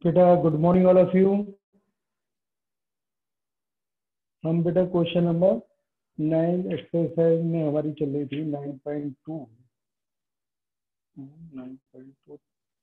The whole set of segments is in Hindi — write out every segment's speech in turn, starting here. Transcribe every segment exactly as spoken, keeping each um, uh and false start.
बेटा good morning all of you. हम बेटा क्वेश्चन नंबर नाइन एक्सरसाइज में हमारी चल रही थी nine point two nine point two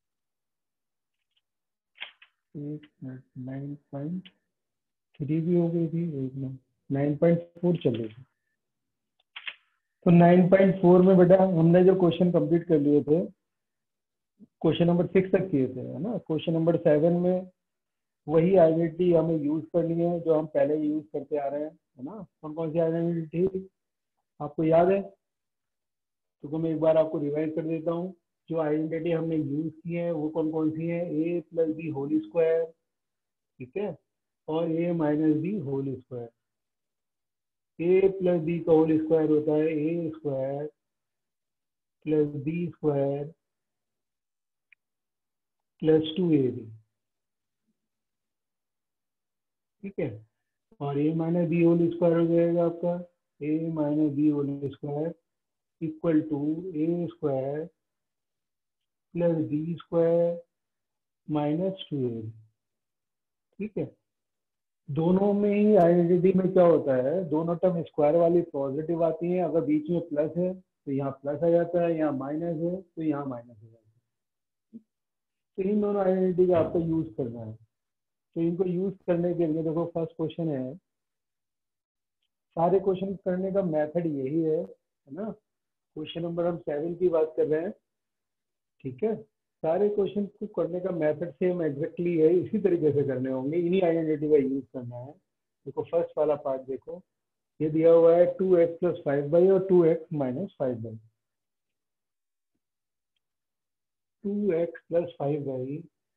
एक मिनट नाइन पॉइंट थ्री भी हो गई थी, एक मिनट नाइन पॉइंट फोर चल रही थी। तो नाइन पॉइंट फोर में बेटा हमने जो क्वेश्चन कंप्लीट कर लिए थे, क्वेश्चन नंबर सिक्स तक किए थे, है ना। क्वेश्चन नंबर सेवन में वही आइडेंटिटी हमें यूज करनी है जो हम पहले यूज करते आ रहे हैं, है ना। कौन कौन सी आइडेंटिटी आपको याद है? तो मैं एक बार आपको रिवाइज कर देता हूँ। जो आइडेंटिटी हमने यूज की है वो कौन कौन सी है? A plus B whole square, ठीक है, और A minus B whole square. A plus B का होल स्क्वायर होता है A square plus B square plus two A B, ठीक है। और A minus B whole square हो जाएगा आपका A minus B whole square equal to A square plus B square minus two A B, ठीक है। दोनों में ही आइडेंटिटी में क्या होता है, दोनों टर्म स्क्वायर वाली पॉजिटिव आती है। अगर बीच में प्लस है तो यहाँ प्लस आ जाता है, यहाँ माइनस है तो यहाँ माइनस हो जाता है। तो इन दोनों आइडेंटिटी का आपको यूज करना है। तो इनको यूज करने के लिए देखो फर्स्ट क्वेश्चन है, सारे क्वेश्चन करने का मेथड यही है, है ना। क्वेश्चन नंबर हम सेवन की बात कर रहे हैं, ठीक है। सारे क्वेश्चन को करने का मेथड सेम एग्जैक्टली है, इसी तरीके से करने होंगे, इन्हीं आइडेंटिटी का यूज करना है। देखो फर्स्ट वाला पार्ट देखो, ये दिया हुआ है two X plus five Y और two X minus five Y. Two X plus five Y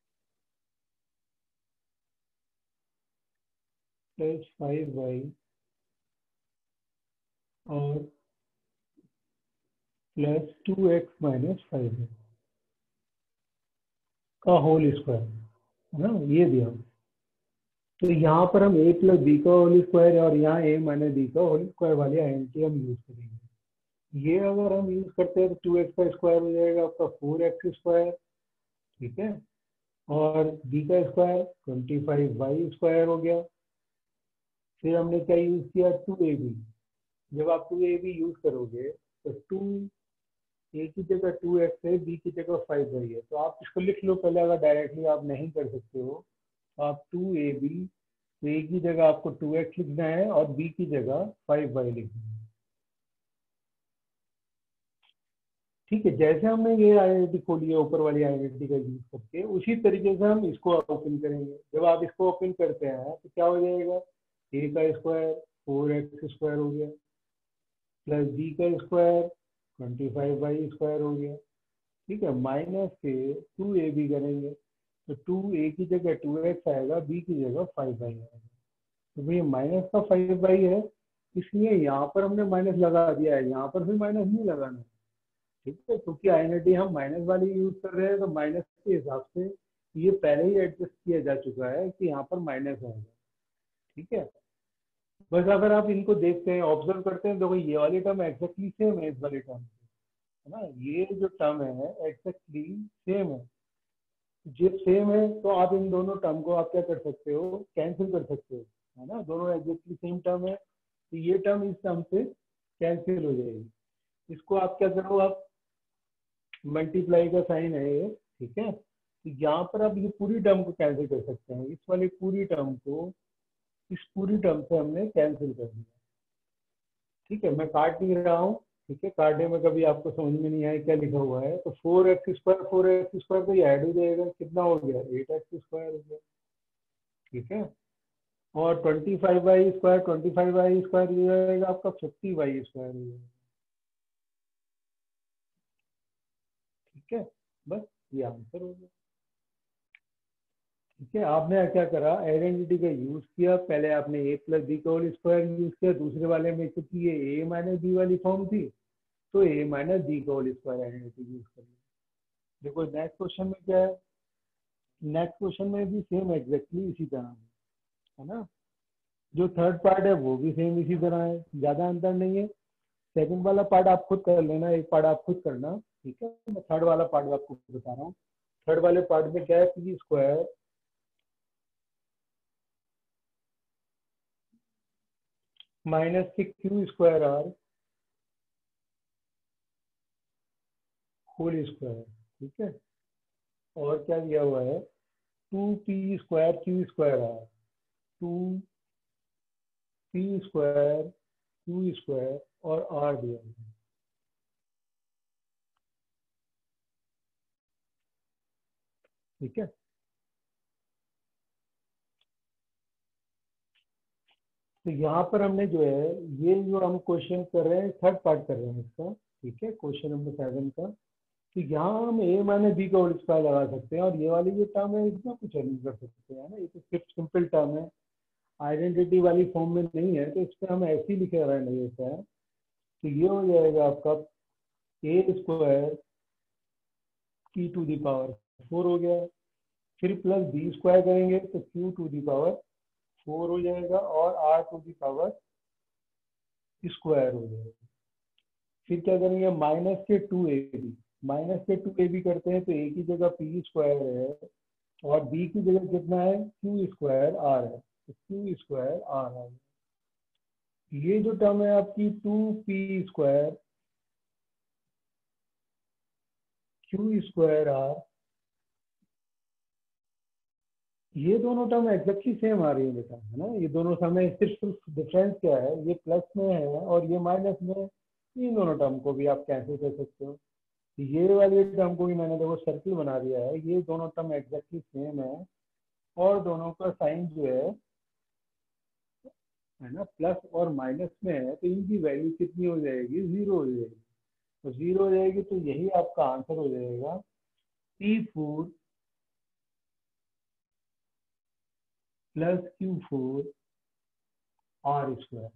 plus five Y और plus two X minus five Y का होल स्क्वायर, है ना, ये दिया। तो यहाँ पर हम ए प्लस बी का होल स्क्वायर और यहाँ ए माइनस बी का होल स्क्वायर वाली आइडेंटिटी हम यूज करेंगे। ये अगर हम यूज करते हैं तो टू एक्स का स्क्वायर हो जाएगा आपका फोर एक्स स्क्वायर, ठीक है, और बी का square twenty five Y square हो गया। फिर हमने क्या यूज किया, टू ए बी। जब आप टू ए बी यूज करोगे तो टू ए की जगह टू एक्स है, बी की जगह फाइव वाई है, तो आप इसको लिख लो पहले। अगर डायरेक्टली आप नहीं कर सकते हो तो आप टू ए बी, तो ए की जगह आपको टू एक्स लिखना है और बी की जगह फाइव वाई लिखना है, ठीक है। जैसे हमने ये आइडेंटिटी खोली है ऊपर वाली आइडेंटिटी का यूज करके, उसी तरीके से हम इसको ओपन करेंगे। जब आप इसको ओपन करते हैं तो क्या हो जाएगा, ए का स्क्वायर फोर एक्स स्क्वायर हो गया प्लस बी का square twenty five Y square हो गया, ठीक है, माइनस के टू ए बी करेंगे तो टू ए की जगह टू एक्स आएगा, बी की जगह फाइव वाई आएगा। तो भाई माइनस का फाइव वाई है, इसलिए यहाँ पर हमने माइनस लगा दिया है, यहाँ पर भी माइनस नहीं लगाना है, ठीक है। क्योंकि आइडेंटिटी हम माइनस वाली यूज कर रहे हैं तो माइनस के हिसाब से ये पहले ही एडजस्ट किया जा चुका है कि यहाँ पर माइनस आएगा, ठीक है। बस अगर आप इनको देखते हैं, ऑब्जर्व करते हैं, देखो ये वाली टर्म एक्जैक्टली सेम है इस वाली टर्म, है ना। ये जो टर्म है एक्जैक्टली सेम है। जब सेम है तो आप इन दोनों टर्म को आप क्या कर सकते हो, कैंसिल कर सकते हो, है ना। दोनों एक्जैक्टली सेम टर्म है तो ये टर्म इस टर्म से कैंसिल हो जाएगी। इसको आप क्या करो, आप मल्टीप्लाई का साइन है ये, ठीक है। तो यहाँ पर आप ये पूरी टर्म को कैंसिल कर सकते हैं, इस वाली पूरी टर्म को इस पूरी टर्म से हमने कैंसिल कर दिया, ठीक है। मैं काट नहीं रहा हूँ, ठीक है, काटने में कभी आपको समझ में नहीं आया क्या लिखा हुआ है। तो four X square four X square तो ये ऐड हो जाएगा, कितना हो गया, एट एक्स स्क्वायर हो गया, ठीक है। और twenty five Y square twenty five Y square हो जाएगा आपका फिफ्टी वाई स्क्वायर हो जाएगा, ठीक है। बस ये आंसर हो गया, ठीक है। आपने क्या करा, आइडेंटिटी का यूज किया। पहले आपने ए प्लस बी का होल स्क्वायर यूज किया, दूसरे वाले में क्योंकि ये ए माइनस बी वाली फॉर्म थी तो ए माइनस बी का होल स्क्वायर आइडेंटिटी यूज कर लिया। देखो नेक्स्ट क्वेश्चन में क्या है, नेक्स्ट क्वेश्चन में भी सेम एग्जैक्टली इसी तरह है, है ना। जो थर्ड पार्ट है वो भी सेम इसी तरह है, ज्यादा अंतर नहीं है। सेकंड वाला पार्ट आप खुद कर लेना, एक पार्ट आप खुद करना, ठीक है। मैं थर्ड वाला पार्ट आपको बता रहा हूँ। थर्ड वाले पार्ट में क्या है, पी स्क्वायर माइनस के Q square R whole square, ठीक है। और क्या दिया हुआ है, two P square Q square R, two P square Q square और आर दिया हुआ है, ठीक है। तो यहाँ पर हमने जो है, ये जो हम क्वेश्चन कर रहे हैं थर्ड पार्ट कर रहे हैं इसका, ठीक है, क्वेश्चन नंबर सेवन का। तो यहाँ हम ए माइनस बी का होल स्क्वायर लगा सकते हैं, और ये वाली जो टर्म है इसमें कुछ नहीं कर सकते हैं ना, ये तो सिर्फ सिंपल टर्म है, आइडेंटिटी वाली फॉर्म में नहीं है, तो इस पर हम ऐसे ही लिखे रहे नहीं होता है। तो ये हो जाएगा आपका ए स्क्वायर की टू दी पावर फोर हो गया, फिर प्लस बी स्क्वायर करेंगे तो Q to the power four हो जाएगा, और R to the power square हो जाएगा। फिर क्या करेंगे, माइनस के टू ए बी, माइनस के टू ए बी करते हैं तो ए की जगह पी स्क्वायर है, और बी की जगह कितना है, क्यू स्क्वायर आर है, तो क्यू स्क्वायर आर है। ये जो टर्म है आपकी two P square Q square R, ये दोनों टर्म एग्जैक्टली सेम आ रही है बेटा, है ना। ये दोनों समय सिर्फ डिफरेंस क्या है, ये प्लस में है और ये माइनस में है। इन दोनों टर्म को भी आप कैंसिल कर सकते हो। ये वाले टर्म को भी मैंने देखो सर्किल बना दिया है, ये दोनों टर्म एग्जैक्टली सेम है, और दोनों का साइन जो है है ना, प्लस और माइनस में है, तो इनकी वैल्यू कितनी हो जाएगी, जीरो हो जाएगी। तो जीरो हो जाएगी तो यही आपका आंसर हो जाएगा, P four plus Q four R square,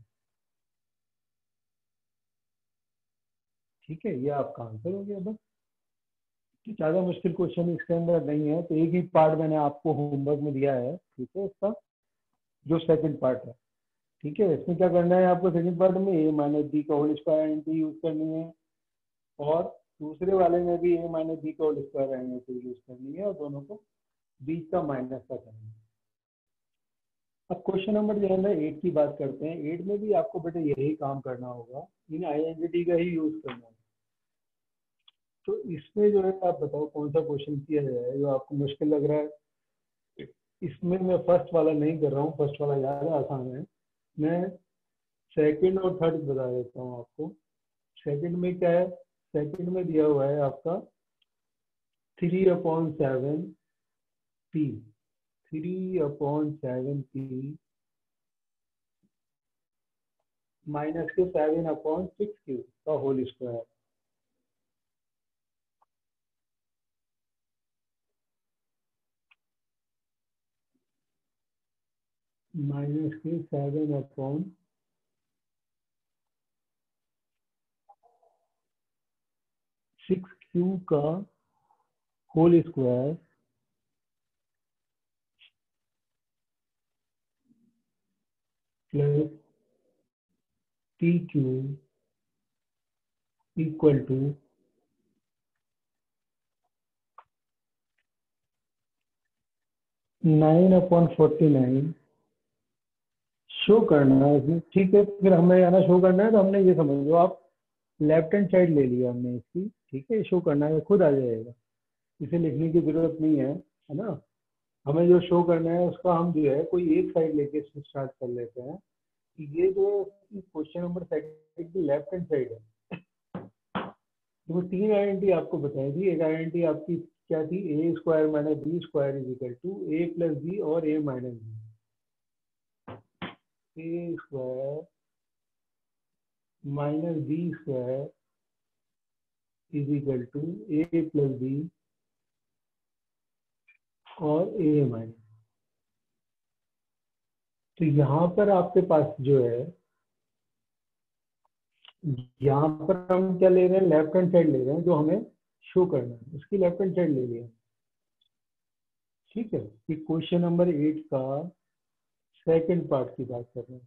ठीक है। ये आपका आंसर हो गया बस। ज़्यादा मुश्किल क्वेश्चन इसके अंदर नहीं है, तो एक ही पार्ट मैंने आपको होमवर्क में दिया है, ठीक है, इसका जो सेकंड पार्ट है, ठीक है। इसमें क्या करना है आपको, सेकंड पार्ट में ए माइनस बी का होल स्क्वायर एंटी यूज करनी है, और दूसरे वाले में भी ए माइनस बी का होल स्क्वायर एंटी यूज करनी है, और दोनों को बीच का माइनस का करना है। अब क्वेश्चन नंबर जो है ना एट की बात करते हैं। एट में भी आपको बेटा यही काम करना होगा, इन आइडेंटिटी का ही यूज करना है। तो इसमें जो है आप बताओ कौन सा क्वेश्चन किया जाए जो आपको मुश्किल लग रहा है। इसमें मैं फर्स्ट वाला नहीं कर रहा हूँ, फर्स्ट वाला ज़्यादा आसान है। मैं सेकंड और थर्ड बता देता हूँ आपको। सेकंड में क्या है, सेकंड में दिया हुआ है आपका three upon seven P, three upon seven P minus के सेवन अपॉन सिक्स क्यू का होल स्क्वायर, माइनस के सेवन अपॉन सिक्स क्यू का whole square plus T Q equal to nine upon forty nine show करना है इसमें, ठीक है। फिर हमें है ना शो करना है, तो हमने ये समझ लो आप लेफ्ट हैंड साइड ले लिया हमने इसकी, ठीक है। शो करना है खुद आ जाएगा, इसे लिखने की जरूरत नहीं है, है ना। हमें जो शो करना है उसका हम जो है कोई एक साइड लेके स्टार्ट कर लेते हैं। ये जो क्वेश्चन नंबर सेकंड की लेफ्ट हैंड साइड है, तो वो तीन आइडेंटिटी आपको बताई थी। एक आइडेंटिटी आपकी क्या थी, A square minus B square is equal to A plus B और A minus B, A square minus B square is equal to A plus B और ए माइनस। तो यहाँ पर आपके पास जो है, यहाँ पर हम क्या ले रहे हैं, लेफ्ट हैंड साइड ले रहे हैं, जो हमें शो करना है उसकी लेफ्ट हैंड साइड ले लिया, ठीक है। कि क्वेश्चन नंबर एट का सेकंड पार्ट की बात कर रहे हैं।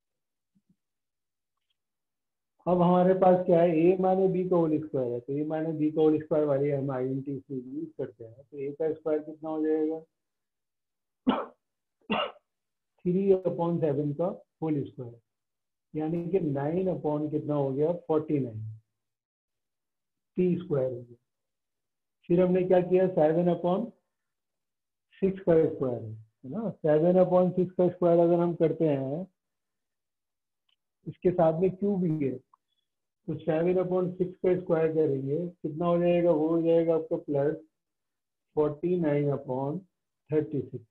अब हमारे पास क्या है, ए माइनस बी का होल स्क्वायर है, तो ए माइनस बी का होल स्क्वायर वाली हम आइडेंटिटी यूज करते हैं। तो ए का स्क्वायर कितना हो जाएगा, थ्री अपॉन सेवन का होल स्क्वायर यानी कि नाइन अपॉन कितना हो गया, फोर्टी नाइन पी स्क्वायर हो गया। फिर हमने क्या किया, सेवन अपॉन सिक्स का स्क्वायर है ना, सेवन अपॉन सिक्स का स्क्वायर अगर हम करते हैं, इसके साथ में क्यू भी है, तो सेवन अपॉन सिक्स का स्क्वायर करेंगे कितना हो जाएगा, वो हो जाएगा आपका plus forty nine upon thirty six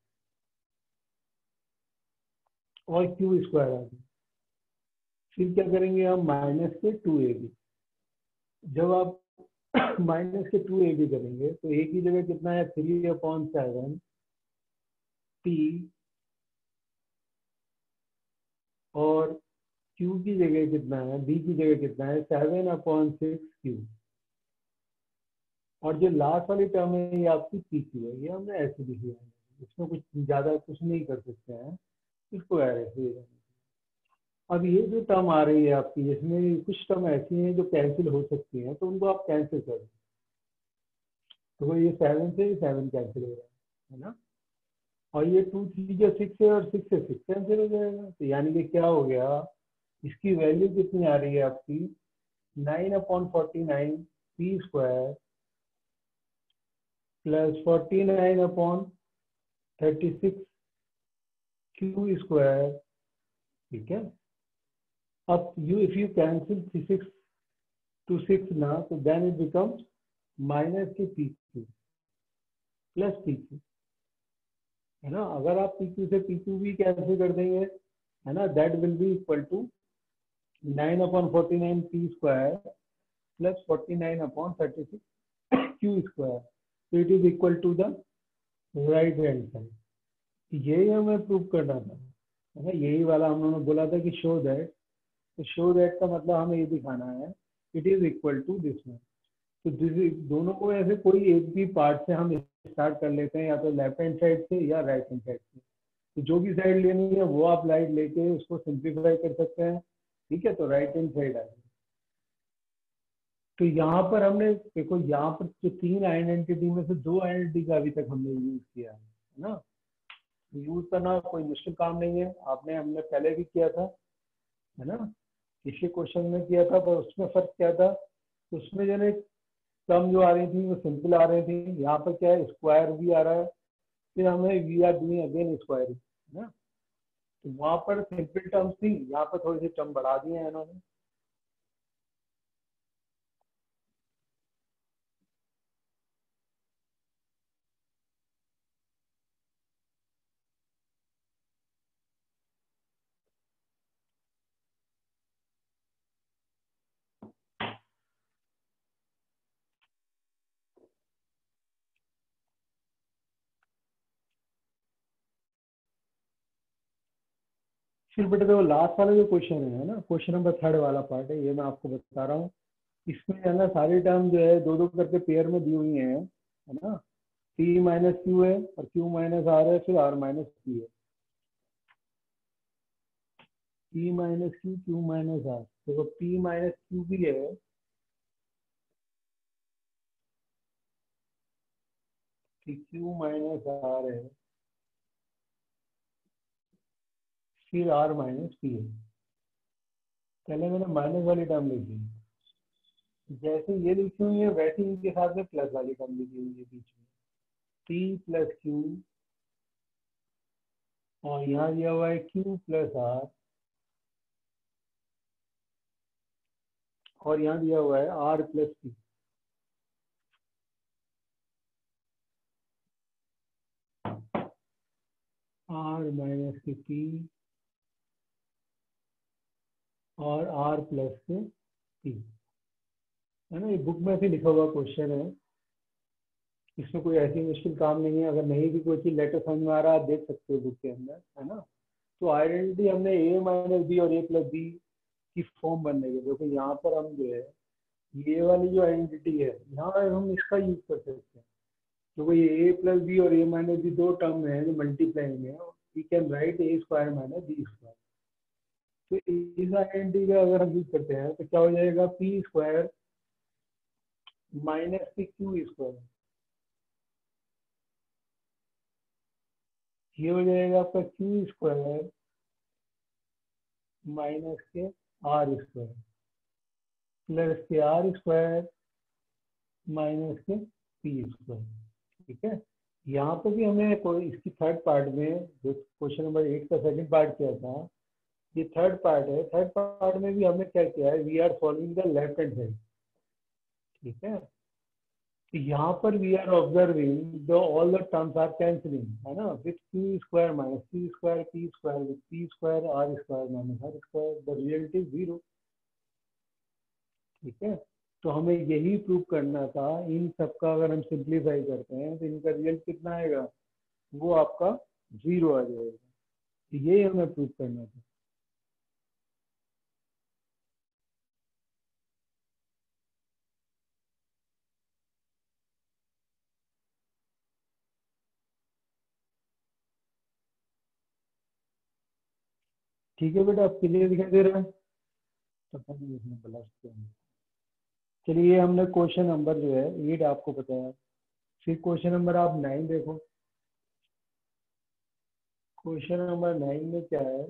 और क्यू स्क्वायर आ गया। फिर क्या करेंगे हम, माइनस के टू ए बी। जब आप माइनस के टू ए बी करेंगे तो ए की जगह कितना है, थ्री अपॉन सेवन पी और क्यू की जगह कितना है, बी की जगह कितना है, सेवन अपॉन सिक्स क्यू। और जो लास्ट वाली टर्म है ये आपकी पी क्यू है, ये हमने ऐसे लिखी है, इसमें कुछ ज़्यादा कुछ नहीं कर सकते हैं, इसको ऐसे ही रहने। अब ये जो टर्म आ रही है आपकी, इसमें कुछ टर्म ऐसी हैं जो कैंसिल हो सकती हैं, तो उनको आप कैंसिल कर दें। तो ये सेवन से सेवन कैंसिल हो रहा है है ना, और ये टू थ्री जो सिक्स है और सिक्स से सिक्स कैंसिल हो जाएगा। तो यानी कि क्या हो गया, इसकी वैल्यू कितनी आ रही है आपकी, nine upon forty nine P square plus forty nine upon thirty six Q square. ठीक है, अब you if you cancel six to six ना, तो देन इट बिकम्स माइनस के P Q plus P Q, है ना। अगर आप पी क्यू से पी क्यू भी कैंसिल कर देंगे, है ना, that will be equal to nine upon forty nine P square plus forty nine upon thirty six Q square. तो it is equal to the right hand side. यही हमें प्रूव करना था, है ना, यही वाला हम लोगों ने बोला था कि शो दैट। तो शो दैट का मतलब हमें ये दिखाना है, it is equal to this one. तो दोनों को ऐसे कोई एक भी पार्ट से हम स्टार्ट कर लेते हैं, या तो लेफ्ट हैंड साइड से या राइट हैंड साइड से। तो जो भी साइड लेनी है वो आप लाइट लेके उसको सिंप्लीफाई कर सकते हैं। ठीक है, तो राइट हैंड साइड आ गई। तो यहाँ पर हमने देखो, यहाँ पर जो तीन आइडेंटिटी में से दो आइडेंटिटी का अभी तक हमने यूज किया है ना। यूज करना कोई मुश्किल काम नहीं है, आपने हमने पहले भी किया था, है ना, पिछले क्वेश्चन में किया था, पर उसमें फर्क क्या था, उसमें जो है टर्म जो आ रही थी वो सिंपल आ रही थी, यहाँ पर क्या है, स्क्वायर भी आ रहा है, फिर हमें we are doing again square, है ना। तो वहाँ पर सिंपल टर्म्स थी, यहाँ पर थोड़ी सी टर्म बढ़ा दिए हैं इन्होंने। फिर बेटे देखो, लास्ट वाला जो क्वेश्चन है ना, क्वेश्चन नंबर थर्ड वाला पार्ट है, ये मैं आपको बता रहा हूँ। इसमें है ना सारी टर्म जो है दो दो करके पेयर में दी हुई है है ना। पी माइनस क्यू है और क्यू माइनस आर है, फिर आर माइनस पी है। P minus Q, Q minus R. देखो पी माइनस क्यू भी है, कि क्यू माइनस आर है, फिर आर माइनस पी है। पहले मैंने माइनस वाली टर्म लिखी, जैसे ये लिखी हुई है वैसे ही इनके साथ में प्लस वाली टर्म लिखी हुई है बीच में, पी प्लस क्यू, और यहाँ दिया हुआ है क्यू प्लस आर, और यहाँ दिया हुआ है R plus P. R minus के पी और आर प्लस के पी, है ना। ये बुक में से लिखा हुआ क्वेश्चन है, इसमें कोई ऐसी मुश्किल काम नहीं है। अगर नहीं भी कोई चीज लेटर समझ में आ रहा है, आप देख सकते हो बुक के अंदर, है ना। तो आइडेंटिटी हमने ए माइनस बी और ए प्लस बी की फॉर्म बनने के, देखो यहाँ पर हम जो है ये वाली जो आइडेंटिटी है, यहाँ हम इसका यूज कर सकते हैं। तो ये ए प्लस बी और ए माइनस बी दो टर्म है जो मल्टीप्लाइंग है, we can write A square minus B square. तो इस आइडेंटिटी का अगर हम यूज करते हैं तो क्या हो जाएगा, P square minus P Q square. ये हो जाएगा आपका क्यू स्क्वायर माइनस के आर स्क्वायर प्लस के आर स्क्वायर माइनस के पी स्क्वायर। ठीक है, यहाँ पे भी हमें कोई इसकी थर्ड पार्ट में जो क्वेश्चन नंबर एट का सेकंड पार्ट किया था, ये थर्ड पार्ट है। थर्ड पार्ट में भी हमने क्या किया है, we are following the left hand side. ठीक है, तो यहाँ पर we are observing the all the terms are cancelling, है ना, with P square minus C square P square with P square R square minus R square, the result is zero. ठीक है, तो हमें यही प्रूव करना था। इन सबका अगर हम सिंप्लीफाई करते हैं तो इनका रिजल्ट कितना आएगा, वो आपका जीरो आ जाएगा। तो यही हमें प्रूव करना था। ठीक है बेटा, आप क्लियर दिखाई दे रहा है? पता नहीं इसमें ब्लश क्यों है। चलिए, हमने क्वेश्चन नंबर जो है एट आपको बताया। फिर क्वेश्चन नंबर आप नाइन देखो। क्वेश्चन नंबर नाइन में क्या है,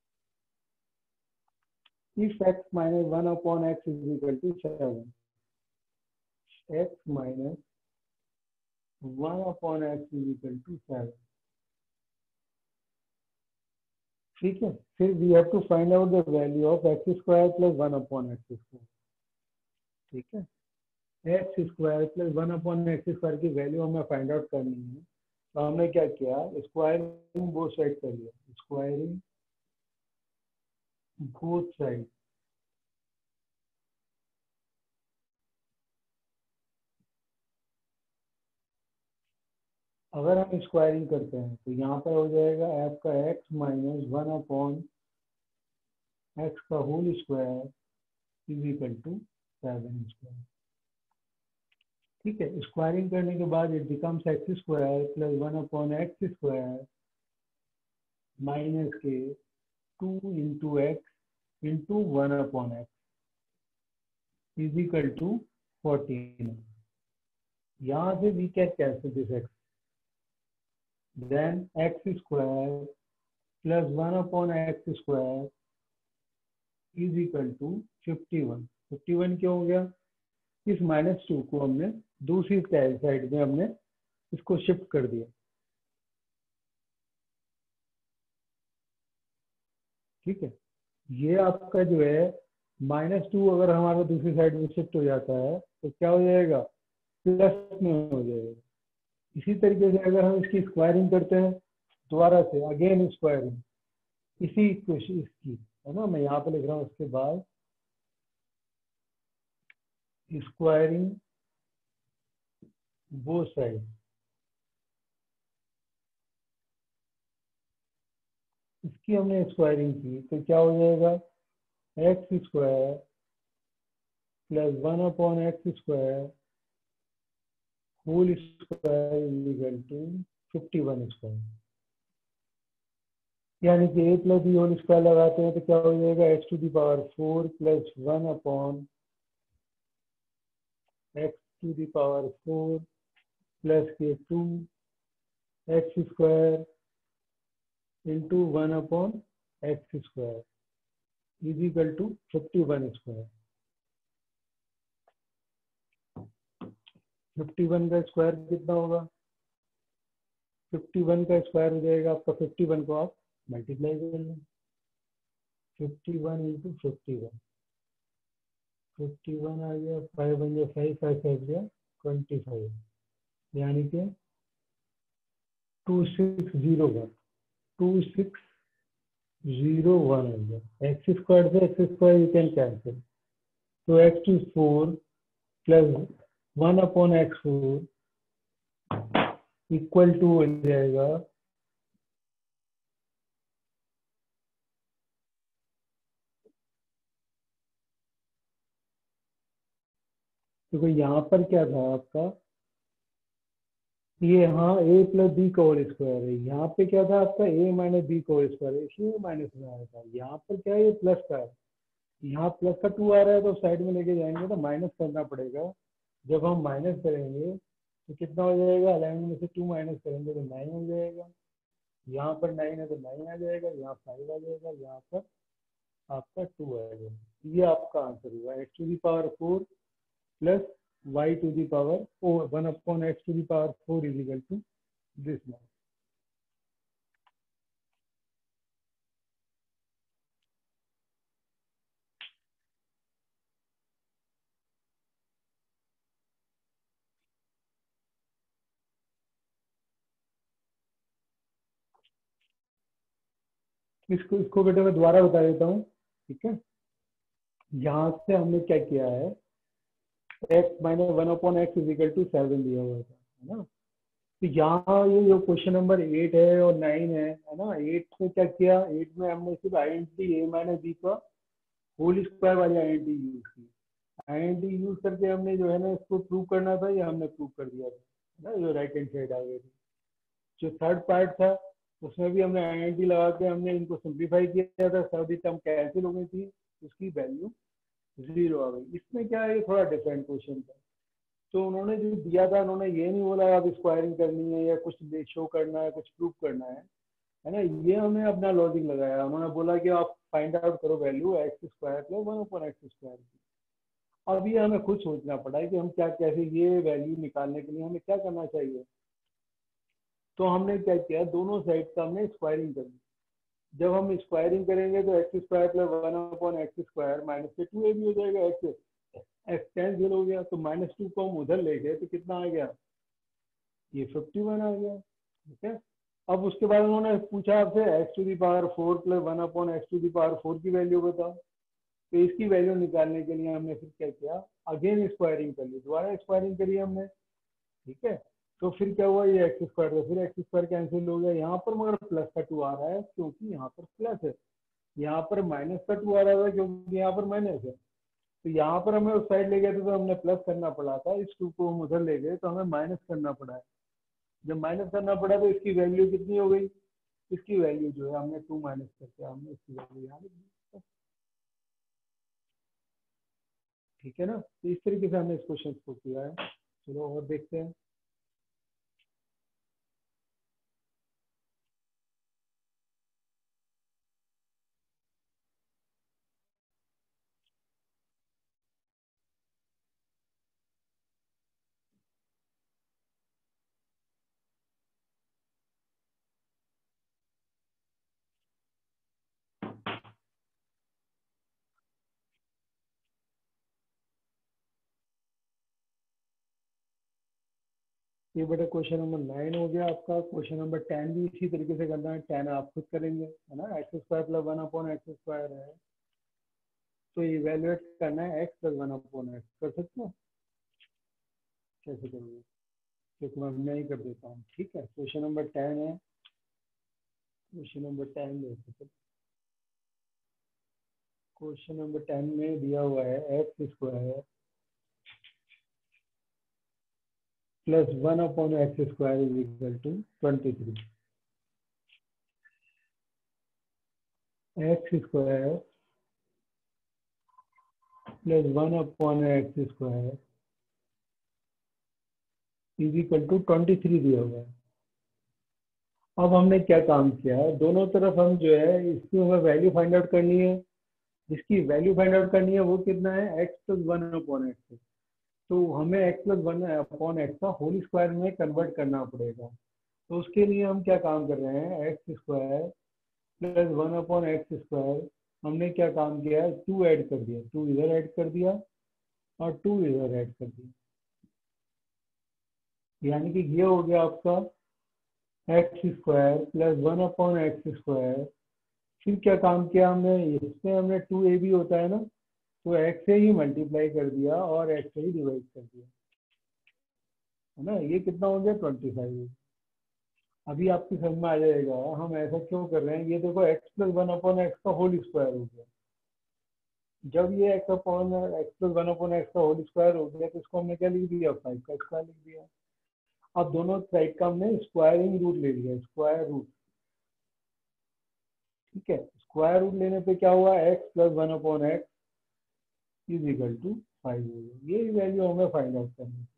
if X minus one upon X is equal to seven, X minus one upon X is equal to seven. ठीक है, फिर we have to find out the value of X square plus one upon X square. ठीक है, X square plus one upon X square की वैल्यू हमें फाइंड आउट करनी है। तो हमने क्या किया, स्क्वायरिंग बोथ साइड कर लिया, स्क्वायरिंग बोथ साइड। अगर हम स्क्वायरिंग करते हैं तो यहाँ पर हो जाएगा एफ का X minus one upon X का whole square is equal to seven square. ठीक है, स्क्वायरिंग करने के बाद it becomes X square plus one upon X square minus के two into X into one upon X is equal to fourteen. यहाँ से we can cancel this X, then X square plus one upon X square is equal to fifty one. Fifty one क्यों हो गया, इस माइनस टू को हमने दूसरी साइड में हमने इसको शिफ्ट कर दिया। ठीक है, ये आपका जो है माइनस टू अगर हमारा दूसरी साइड में शिफ्ट हो जाता है तो क्या हो जाएगा, प्लस में हो जाएगा। इसी तरीके से अगर हम इसकी स्क्वायरिंग करते हैं दोबारा से, अगेन स्क्वायरिंग इसी क्वेश्चन इसकी, है ना, मैं यहाँ पे लिख रहा हूँ, उसके बाद स्क्वायरिंग बोथ साइड। इसकी हमने स्क्वायरिंग की तो क्या हो जाएगा, X square plus one upon X square whole square is equal to fifty one square. यानी कि A plus B whole square लगाते हैं तो क्या हो जाएगा, X to the power four plus one upon X to the power four plus के two X square into one upon X square is equal to fifty one square. Fifty one का स्क्वायर कितना होगा, फिफ्टी वन का स्क्वायर हो जाएगा आपका, फिफ्टी वन को आप मल्टीप्लाई कर लें, fifty one into fifty one, fifty one आ गया, फाइव वन या फाइव, फाइव फाइव गया ट्वेंटी फाइव, यानी कि two six zero one, two six zero one हो गया। एक्स स्क्वायर से X square you can cancel, तो X to four plus one upon X four equal to हो जाएगा देखो, यहाँ पर क्या था आपका, ये हाँ ए प्लस बी का होल स्क्वायर है, यहाँ पे क्या था आपका ए माइनस बी का होल स्क्वायर है, इसलिए माइनस में आया था। यहाँ पर क्या है, ये प्लस का है, यहाँ प्लस का टू आ रहा है तो साइड में लेके जाएंगे तो माइनस करना पड़ेगा। जब हम माइनस करेंगे तो कितना हो जाएगा, अलेवन में से टू माइनस करेंगे तो नाइन हो जाएगा। यहाँ पर नाइन है तो नाइन आ जाएगा, यहाँ फाइव आ जाएगा, यहाँ पर आपका टू आएगा। ये आपका आंसर हुआ, X to the power four plus Y to the power four, one upon X to the power four is equal to this now. इसको इसको बेटा मैं दोबारा बता देता हूँ, ठीक है। यहाँ से हमने क्या किया है, X minus one upon X is equal to seven दिया हुआ था, है ना। तो यहाँ ये जो क्वेश्चन नंबर एट है और नाइन है है ना, एट में क्या किया, एट में हमने सिर्फ आइडेंटिटी ए माइनस बी का होल स्क्वायर वाली आइडेंटिटी यूज की। आइडेंटिटी यूज करके हमने जो है ना इसको प्रूव करना था, ये हमने प्रूव कर दिया था, है ना, जो राइट हैंड साइड आ गई थी। जो थर्ड पार्ट था उसमें भी हमने आइडेंटिटी लगा के हमने इनको सिंप्लीफाई किया था, सभी टर्म कैंसिल हो गई थी, उसकी वैल्यू जीरो आ गई। इसमें क्या है, ये थोड़ा डिफरेंट क्वेश्चन था। तो उन्होंने जो दिया था, उन्होंने ये नहीं बोला अब स्क्वायरिंग करनी है या कुछ शो करना है, कुछ प्रूव करना है, है ना। ये हमने अपना लॉजिक लगाया, उन्होंने बोला कि आप फाइंड आउट करो value X square plus one upon X square की। अब ये हमें खुद सोचना पड़ा है कि हम क्या, कैसे ये वैल्यू निकालने के लिए हमें क्या करना चाहिए। तो हमने क्या किया, दोनों साइड का हमने स्क्वायरिंग कर दी। जब हम स्क्वायरिंग करेंगे तो X square plus one upon X square minus के टू ए भी हो जाएगा, एक्स एक्स कैंसिल हो गया, तो माइनस टू को हम उधर ले गए तो कितना आ गया, ये फिफ्टी वन आ गया, ठीक है। अब उसके बाद उन्होंने पूछा आपसे X to the power four plus one upon X to the power four की वैल्यू बताओ। तो इसकी वैल्यू निकालने के लिए हमने फिर क्या किया, अगेन स्क्वायरिंग कर ली, दोबारा स्क्वायरिंग करी हमने, ठीक है। तो फिर क्या हुआ, ये एक्स स्क्वायर था, फिर एक्स स्क्वायर कैंसिल हो गया, यहाँ पर मगर प्लस का टू आ रहा है क्योंकि यहाँ पर प्लस है, यहाँ पर माइनस का टू आ रहा था क्योंकि यहाँ पर माइनस है। तो यहाँ पर हमें उस साइड ले गए थे तो हमने प्लस करना पड़ा था, इस टू को हम उधर ले गए तो हमें माइनस करना पड़ा है। जब माइनस करना पड़ा तो इसकी वैल्यू कितनी हो गई, इसकी वैल्यू जो है हमने टू माइनस करके हमने इसकी वैल्यू यहाँ लिख दी, ठीक है ना। तो इस तरीके से हमने इस क्वेश्चन को किया है। चलो और देखते हैं। ये बेटा क्वेश्चन नंबर नाइन हो गया आपका। क्वेश्चन नंबर टेन भी इसी तरीके से करना है, टेन आप खुद करेंगे, है ना। X square plus one upon X square है, तो इवेल्युएट करना है X plus one upon X, कर सकते हो, कैसे करोगे, क्योंकि मैं मैं ही कर देता हूँ, ठीक है। क्वेश्चन नंबर टेन है, क्वेश्चन नंबर टेन देखो। क्वेश्चन नंबर टेन में दिया हुआ है X square plus one upon X square is equal to twenty three. X square plus one upon X square is equal to twenty three दिया हुआ है। अब हमने क्या काम किया है, दोनों तरफ हम जो है इसकी हमें वैल्यू फाइंड आउट करनी है। जिसकी वैल्यू फाइंड आउट करनी है वो कितना है, X plus one upon X. तो हमें X plus one upon X का होल स्क्वायर में कन्वर्ट करना पड़ेगा। तो उसके लिए हम क्या काम कर रहे हैं, X square plus one upon X square, हमने क्या काम किया है, टू ऐड कर दिया, टू इधर ऐड कर दिया और टू इधर ऐड कर दिया, यानी कि ये हो गया आपका X square plus one upon X square. फिर क्या काम किया हमने, इसमें हमने टू ए बी होता है ना, तो एक्स से ही मल्टीप्लाई कर दिया और एक्स से ही डिवाइड कर दिया, है ना। ये कितना हो गया, ट्वेंटी फाइव। अभी आपकी समझ में आ जाएगा हम ऐसा क्यों कर रहे हैं। ये देखो X plus one upon X का होल स्क्वायर हो गया। जब ये X upon X plus one upon X का होल स्क्वायर हो गया तो इसको हमने क्या लिख दिया, फाइव का स्क्वायर लिख दिया। अब दोनों साइड का हमने स्क्वायरिंग रूट ले लिया, स्क्वायर रूट, ठीक है। स्क्वायर रूट लेने पे क्या हुआ, X plus one upon X is equal to five हो गया। ये वैल्यू हमें फाइंड आउट करनी है।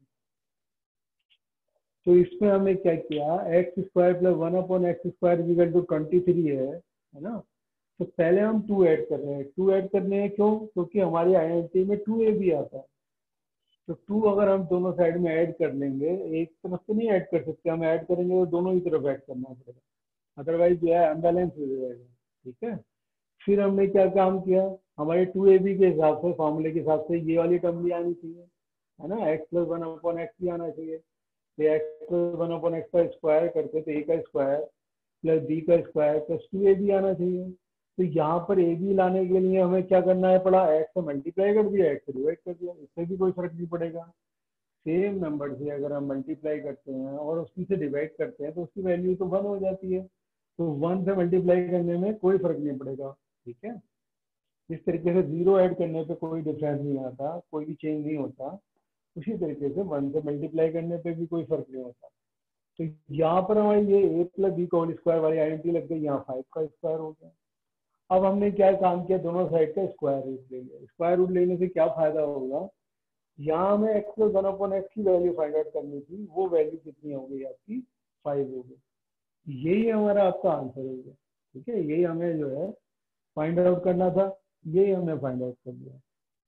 तो इसमें हमने क्या किया, X square plus one upon X square is equal to twenty three है, है ना। तो पहले हम टू ऐड कर रहे हैं, टू ऐड करने हैं क्यों? क्योंकि हमारी आइडेंटिटी में टू ए भी आता है। तो टू अगर हम दोनों साइड में ऐड कर लेंगे, एक तरफ तो नहीं ऐड कर सकते, हम ऐड करेंगे तो दोनों ही तरफ ऐड करना पड़ेगा, अदरवाइज जो है अनबैलेंस हो जाएगा। ठीक है, फिर हमने क्या काम किया, हमारे टू ए बी के हिसाब से, फॉर्मूले के हिसाब से ये वाली टर्म भी आनी चाहिए, है ना, X plus one upon X भी आना चाहिए। तो X plus one upon X का स्क्वायर करते तो ए का स्क्वायर प्लस बी का square plus two A B आना चाहिए। तो यहाँ पर ए बी लाने के लिए हमें क्या करना है पड़ा, एक्स से मल्टीप्लाई कर दिया, एक्स से डिवाइड कर दिया, इससे भी कोई फर्क नहीं पड़ेगा। सेम नंबर से अगर हम मल्टीप्लाई करते हैं और उसकी से डिवाइड करते हैं तो उसकी वैल्यू तो वन हो जाती है, तो वन से मल्टीप्लाई करने में कोई फर्क नहीं पड़ेगा। ठीक है, इस तरीके से जीरो ऐड करने पे कोई डिफरेंस नहीं आता, कोई भी चेंज नहीं होता। उसी तरीके से वन से मल्टीप्लाई करने पे भी कोई फर्क नहीं होता। तो यहाँ पर हमारी ये ए प्लस बी का होल स्क्वायर वाली आइडेंटिटी लग गई, यहाँ फाइव का स्क्वायर हो गया। अब हमने क्या काम किया, दोनों साइड का स्क्वायर रूट ले लिया। स्क्वायर रूट लेने से क्या फायदा होगा, यहाँ हमें X plus one upon X की वैल्यू फाइंड आउट करनी थी, वो वैल्यू कितनी हो गई आपकी, फाइव हो गई। यही हमारा आपका आंसर हो गया। ठीक है, यही हमें जो है फाइंड आउट करना था, यही हमने फाइंड आउट कर लिया।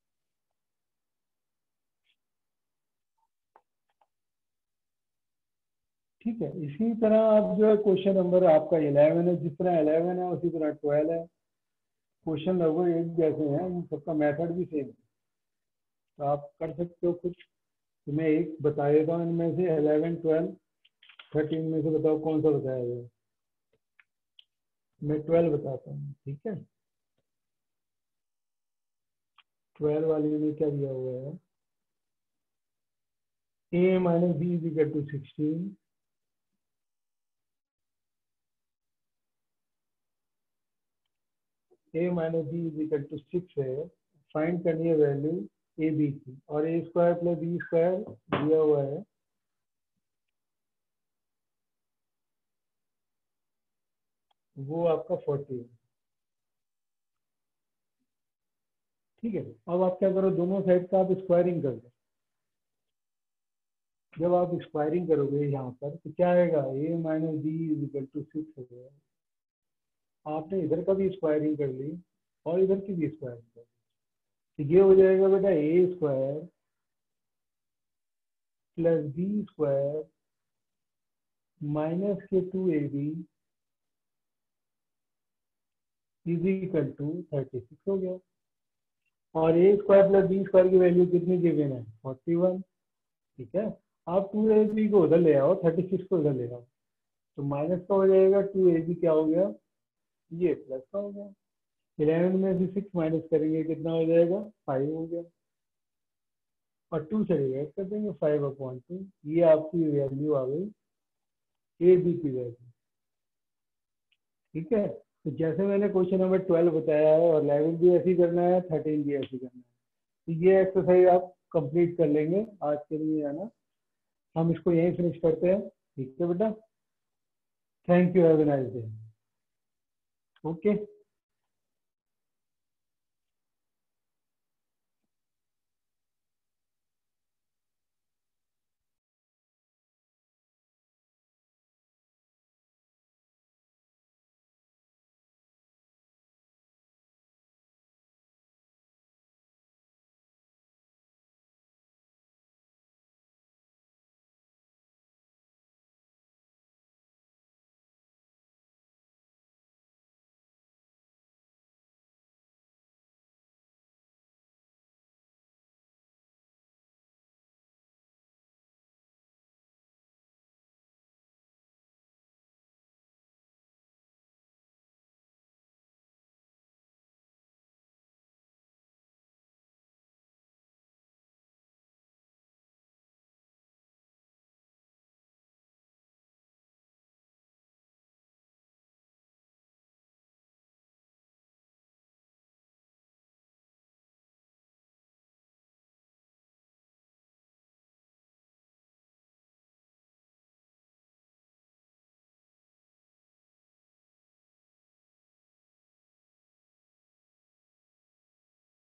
ठीक है, इसी तरह आप जो है क्वेश्चन नंबर आपका इलेवन है, जिस तरह इलेवन है उसी तरह ट्वेल्व है। क्वेश्चन लगभग एक जैसे हैं, इन सबका मेथड भी सेम है, तो आप कर सकते हो कुछ। तो मैं एक बता देता हूँ इनमें से, इलेवन ट्वेल्व थर्टीन में से बताओ कौन सा बताया जाए। मैं ट्वेल्व बताता हूँ। ठीक है, ट्वेल्व वाले में क्या दिया हुआ है, A minus B is equal to sixteen, A minus B is equal to six है, फाइंड करनी है वैल्यू ए बी की, और A square plus B square दिया हुआ है, वो आपका फोर्टी है। ठीक है, अब आप क्या करो, दोनों साइड का आप स्क्वायरिंग कर दो। जब आप स्क्वायरिंग करोगे यहाँ पर तो क्या आएगा, A minus B is equal to six है। आपने इधर का भी स्क्वायरिंग कर ली और इधर की भी स्क्वायरिंग कर ली, तो ये हो जाएगा बेटा A square plus B square minus के two A B is equal to thirty six हो गया। और A square plus B square की वैल्यू कितनी गिवन है, फोर्टी वन। ठीक है, आप टू ए बी को उधर ले आओ, थर्टी सिक्स को उधर ले आओ, तो माइनस का हो जाएगा, टू ए बी क्या हो गया, ये प्लस का हो गया। इलेवन में से सिक्स माइनस करेंगे कितना हो जाएगा, फाइव हो गया, और टू से डिवाइड कर देंगे, फाइव अपॉइंट टू, ये आपकी वैल्यू आ गई ए बी की वैल्यू। ठीक है, तो जैसे मैंने क्वेश्चन नंबर ट्वेल्व बताया है, और इलेवन भी ऐसे ही करना है, थर्टीन भी ऐसे ही करना है। तो ये एक्सरसाइज आप कंप्लीट कर लेंगे आज के लिए, है ना। हम इसको यहीं फिनिश करते हैं। ठीक है बेटा, thank you, have a nice day. Okay.